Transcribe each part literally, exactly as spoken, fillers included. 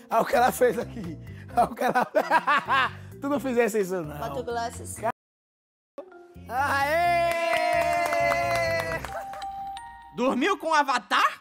Olha o que ela fez aqui. Olha o que ela fez. Tu não fizesse isso, não. Bota o glasses. Aê! Dormiu com o Avatar?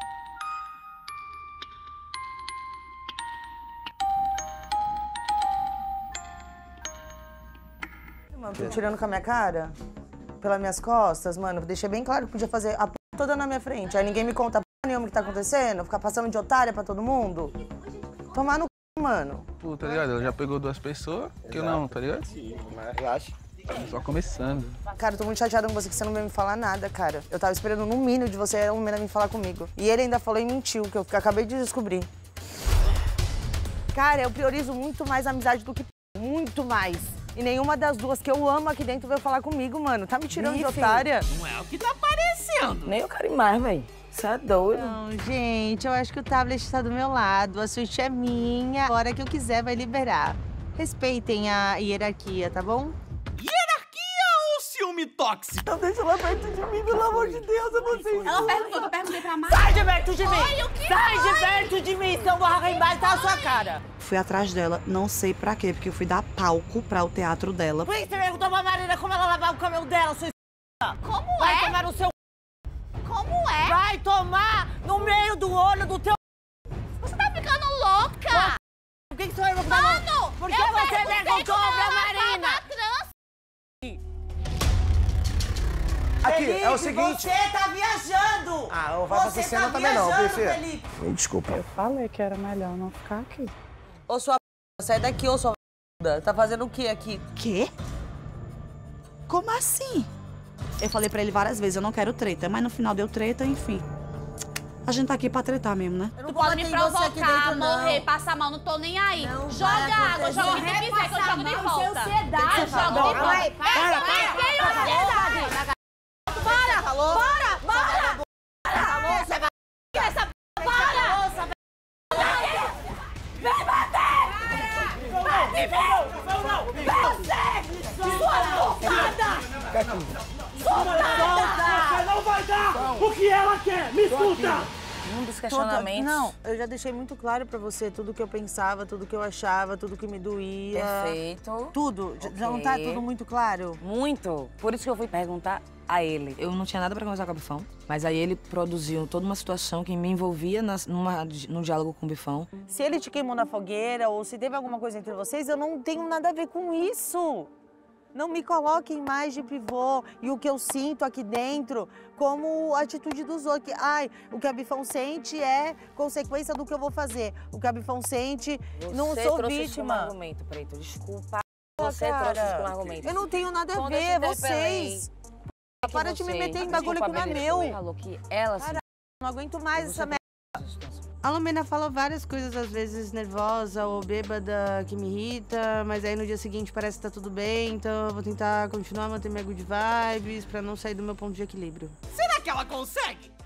Mano, tô tirando com a minha cara? Pelas minhas costas, mano. Deixei bem claro que podia fazer a p toda na minha frente. Aí ninguém me conta a p nenhuma que tá acontecendo. Ficar passando de otária pra todo mundo. Tomar no c, mano. Pô, tá ligado? Ela já pegou duas pessoas, que eu não, tá ligado? Sim, mas relaxa. Só começando. Cara, eu tô muito chateada com você que você não veio me falar nada, cara. Eu tava esperando no mínimo de você um menino me falar comigo. E ele ainda falou e mentiu, que eu acabei de descobrir. Cara, eu priorizo muito mais a amizade do que p... Muito mais. E nenhuma das duas que eu amo aqui dentro veio falar comigo, mano. Tá me tirando de otária? Não é o que tá parecendo. Nem eu quero ir mais, velho. Você é doido. Não, gente, eu acho que o tablet tá do meu lado. A suíte é minha. A hora que eu quiser vai liberar. Respeitem a hierarquia, tá bom? Hierarquia ou ciúme tóxico? Não deixa ela perto de mim, pelo amor de Deus, eu vocês. Ela perguntou, eu perguntei pra Mari. Sai de perto de mim! Olha, o que Sai foi? de perto de mim, senão eu vou arrembar tá a sua cara. Fui atrás dela, não sei pra quê, porque eu fui dar palco pra o teatro dela. Por que você perguntou pra Marina como ela lavava o cabelo dela, sua Como Vai é? tomar no seu... Como é? Vai tomar no meio do olho do teu... Você tá ficando louca! Por que que sou eu que Mano! Por que eu você perguntei perguntou como pra ela Marina? lavava a trança. Aqui, Felipe, é o seguinte... você tá viajando! Ah, não vai fazer Você cena tá também não, viajando, Felipe. Felipe. Me desculpa. Eu falei que era melhor não ficar aqui. Ô, sua p... sai daqui, ô, sua p... Tá fazendo o que aqui? Quê? Como assim? Eu falei pra ele várias vezes, eu não quero treta, mas no final deu treta, enfim. A gente tá aqui pra tretar mesmo, né? Eu não Tu pode me botei você aqui provocar, dentro, não. morrer, passar mal, não tô nem aí. Não joga vai água, acontecer. joga o que tu quiser, que eu jogo de volta. ansiedade. Eu jogo de volta. Para, para, Para, ansiedade. Bora, Calou? bora, bora. Calou, você vai... Essa p... Para. Vem bater! Bate, vem. Você, sua safada. Você não vai dar o que ela quer! Me escuta! Um dos Toda- questionamentos. Não, eu já deixei muito claro pra você tudo que eu pensava, tudo que eu achava, tudo que me doía. Perfeito. Tudo. Já- Já não tá Ok. tudo muito claro? Muito. Por isso que eu fui perguntar a ele. Eu não tinha nada pra conversar com o Bifão, mas aí ele produziu toda uma situação que me envolvia nas, numa, num diálogo com o Bifão. Se ele te queimou na fogueira ou se teve alguma coisa entre vocês, eu não tenho nada a ver com isso. Não me coloquem mais de pivô e o que eu sinto aqui dentro como atitude dos outros. Ai, o que a Bifão sente é consequência do que eu vou fazer. O que a Bifão sente, Você não sou trouxe isso como vítima. argumento, Preto. Desculpa. Você Cara, trouxe isso como argumento. eu não tenho nada a Quando eu ver, te interpelei, vocês. que Para de me você meter em pediu bagulho pra que não é Beber meu. comer, falou que ela se... Cara, não aguento mais Você essa merda. A Lumena falou várias coisas, às vezes nervosa ou bêbada, que me irrita, mas aí no dia seguinte parece que tá tudo bem, então eu vou tentar continuar a manter minha good vibes pra não sair do meu ponto de equilíbrio. Será que ela consegue?